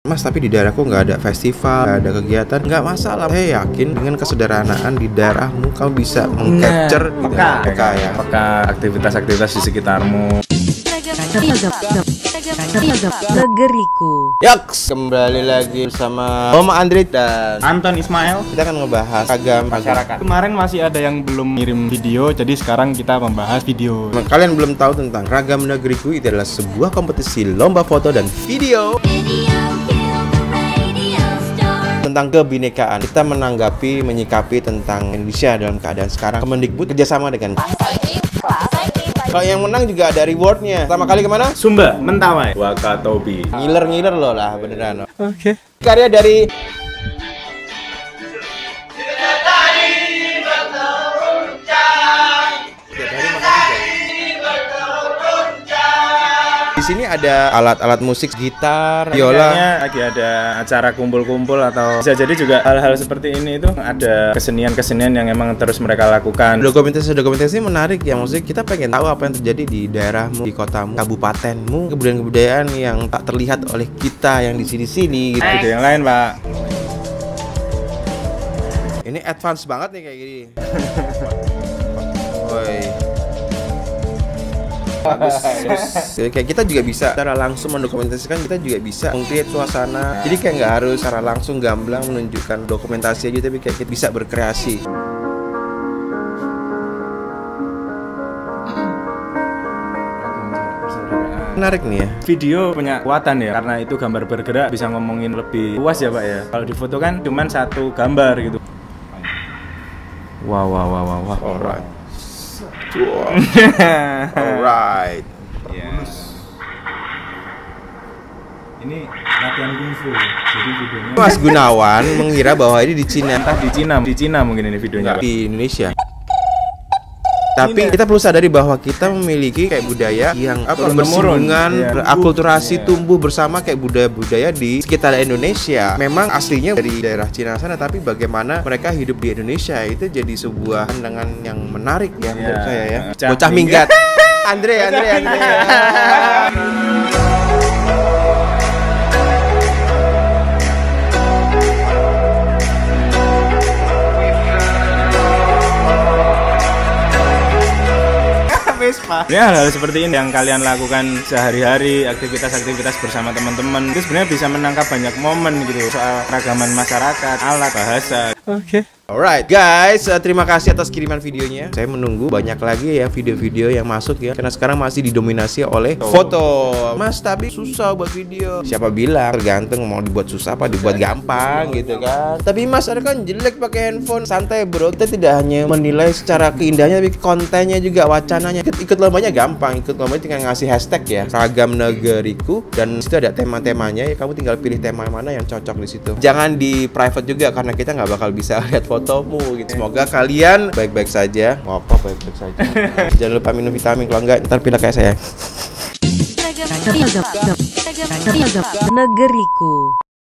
Mas, tapi di daerahku nggak ada festival, nggak ada kegiatan. Nggak masalah. Saya yakin dengan kesederhanaan di daerahmu kamu bisa mengcapture gitu. Peka ya. Peka aktivitas-aktivitas di sekitarmu. Negeriku. Yaks, kembali lagi bersama Om Andre dan Anton Ismail. kita akan ngebahas ragam Masyarakat. Kemarin masih ada yang belum ngirim video, jadi sekarang kita membahas video. Kalian belum tahu tentang Ragam Negeriku? Itu adalah sebuah kompetisi lomba foto dan video tentang kebinekaan. Kita menanggapi, menyikapi tentang Indonesia dalam keadaan sekarang. Kemendikbud kerjasama dengan kalau yang menang juga ada rewardnya. Pertama kali kemana? Sumba, Mentawai, Wakatobi. Ngiler loh lah beneran. Oke. Karya dari di sini ada alat-alat musik, gitar, biola. Lagi ada acara kumpul-kumpul atau bisa jadi juga hal-hal seperti ini itu ada kesenian-kesenian yang emang terus mereka lakukan. Dokumentasi menarik ya, maksudnya kita pengen tahu apa yang terjadi di daerahmu, di kotamu, kabupatenmu, kebudayaan-kebudayaan yang tak terlihat oleh kita yang di sini-sini gitu. Video yang lain, Pak. Ini advance banget nih kayak gini. Woi. Bagus. Kayak kita juga bisa secara langsung mendokumentasikan, kita juga bisa meng-create suasana. Jadi kayak nggak harus secara langsung gamblang menunjukkan dokumentasi aja, tapi kayak kita bisa berkreasi. Menarik nih ya. Video punya kekuatan ya, karena itu gambar bergerak bisa ngomongin lebih luas ya, Pak ya. Kalau di foto kan cuman satu gambar gitu. Wow. Alright. Alright. Yes. Ini latihan kungfu. Jadi videonya Mas Gunawan mengira bahwa ini di Cina. entah di Cina mungkin ini videonya. Nggak, di Indonesia. Tapi kita perlu sadari bahwa kita memiliki kayak budaya yang bersinggungan, akulturasi tumbuh bersama kayak budaya-budaya di sekitar Indonesia. Memang aslinya dari daerah Cina sana, tapi bagaimana mereka hidup di Indonesia itu jadi sebuah pandangan yang menarik ya menurut saya ya. Bocah minggat. Andre. Ini hal-hal seperti ini yang kalian lakukan sehari-hari, aktivitas-aktivitas bersama teman-teman itu sebenarnya bisa menangkap banyak momen gitu soal keragaman masyarakat, alat, bahasa. Oke. Alright guys, terima kasih atas kiriman videonya. Saya menunggu banyak lagi ya video-video yang masuk ya, karena sekarang masih didominasi oleh foto. Mas, tapi susah buat video. Siapa bilang? Tergantung mau dibuat susah apa dibuat gampang gitu kan. Tapi Mas, ada kan jelek pakai handphone. Santai bro, kita tidak hanya menilai secara keindahannya, tapi kontennya juga, wacananya. Ikut lombanya gampang, ikut lombanya tinggal ngasih hashtag ya, Ragam Negeriku, dan situ ada tema-temanya ya. Kamu tinggal pilih tema mana yang cocok di situ. Jangan di private juga karena kita nggak bakal bisa lihat fotomu gitu. Semoga kalian baik-baik saja. Ngopo baik-baik saja. Jangan lupa minum vitamin, kalau enggak ntar pilek kayak saya. Negeriku.